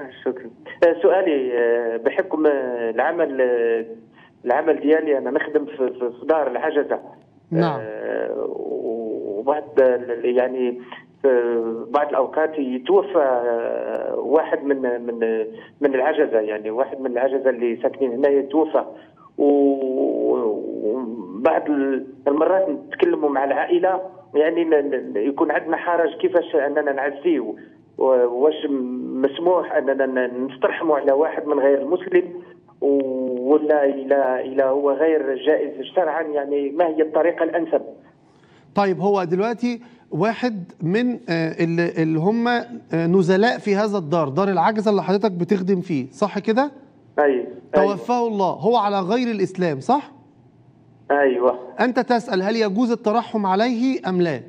شكرا. سؤالي بحكم العمل ديالي انا نخدم في دار العجزه. نعم. وبعد يعني في بعض الاوقات يتوفى واحد من العجزه، يعني واحد من العجزه اللي ساكنين هنا يتوفى، وبعض المرات نتكلموا مع العائله يعني يكون عندنا حرج كيفاش اننا نعزيه، واش مسموح اننا نسترحموا على واحد من غير المسلم ولا الى هو غير جائز شرعا، يعني ما هي الطريقه الانسب؟ طيب هو دلوقتي واحد من اللي هم نزلاء في هذا الدار، دار العجزة اللي حضرتك بتخدم فيه، صح كده؟ أيوة. توفاه الله، هو على غير الإسلام صح؟ أيوة. أنت تسأل هل يجوز الترحم عليه أم لا؟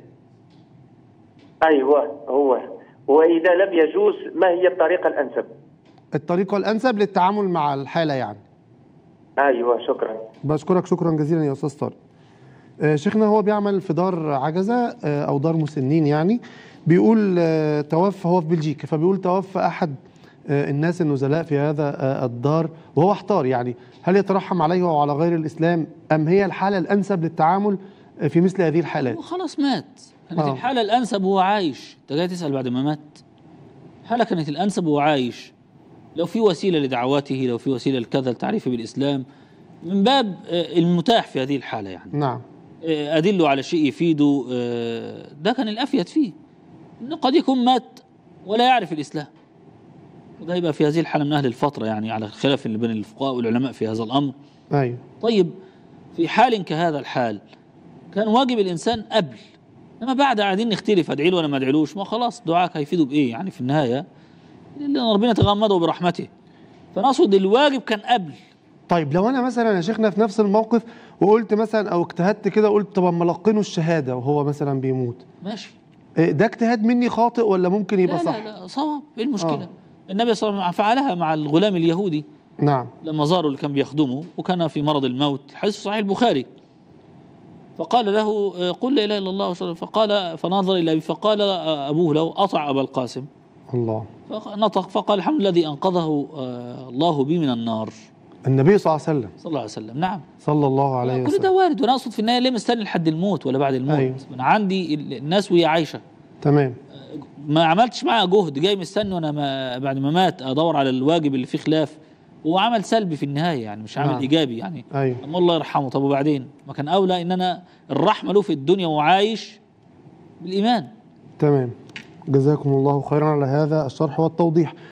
أيوة. هو وإذا لم يجوز ما هي الطريقة الأنسب؟ الطريقة الأنسب للتعامل مع الحالة يعني. أيوة. شكرا. بشكرك شكرا جزيلا يا أستاذ طارق. شيخنا هو بيعمل في دار عجزة أو دار مسنين، يعني بيقول توفى، هو في بلجيكا، فبيقول توفى أحد الناس النزلاء في هذا الدار، وهو احتار يعني هل يترحم عليه وهو على غير الإسلام أم هي الحالة الأنسب للتعامل في مثل هذه الحالات؟ خلاص مات، كانت الحالة الأنسب وهو عايش. أنت جاي تسأل بعد ما مات؟ الحالة كانت الأنسب وهو عايش، لو في وسيلة لدعوته، لو في وسيلة لكذا التعريف بالإسلام، من باب المتاح في هذه الحالة يعني. نعم. أدله على شيء يفيده، ده كان الأفيد فيه. إنه قد يكون مات ولا يعرف الإسلام، وده يبقى في هذه الحالة من أهل الفترة، يعني على خلاف اللي بين الفقهاء والعلماء في هذا الأمر. أيوه. طيب في حال كهذا الحال كان واجب الإنسان قبل، لما بعد قاعدين نختلف أدعي له ولا ما أدعيلوش، ما خلاص دعاك هيفيده بإيه يعني في النهاية؟ لأن ربنا تغمده برحمته، فنقصد الواجب كان قبل. طيب لو أنا مثلا يا شيخنا في نفس الموقف وقلت مثلا أو اجتهدت كده وقلت طب أما لقنه الشهادة وهو مثلا بيموت، ماشي، ده اجتهاد مني خاطئ ولا ممكن يبقى لا صح؟ لا صواب. إيه المشكلة؟ النبي صلى الله عليه وسلم فعلها مع الغلام اليهودي. نعم. لما زاروا اللي كان بيخدمه وكان في مرض الموت، حديث صحيح البخاري، فقال له قل لا اله الا الله، فقال فنظر الى ابي فقال ابوه له اطع ابا القاسم. الله. فنطق فقال الحمد لله الذي انقذه الله بي من النار. النبي صلى الله عليه وسلم. صلى الله عليه وسلم. نعم. صلى الله عليه وسلم. كل ده وارد، وانا اقصد في النهايه ليه مستني لحد الموت ولا بعد الموت؟ أيوه. انا عندي الناس وهي عايشه. تمام. ما عملتش معها جهد، جاي مستني وانا بعد ما مات ادور على الواجب اللي فيه خلاف، هو عمل سلبي في النهايه يعني، مش عمل ايجابي يعني. أيوه. اما الله يرحمه. طب وبعدين؟ ما كان اولى ان انا الرحمه له في الدنيا وعايش بالايمان. تمام. جزاكم الله خيرا على هذا الشرح والتوضيح.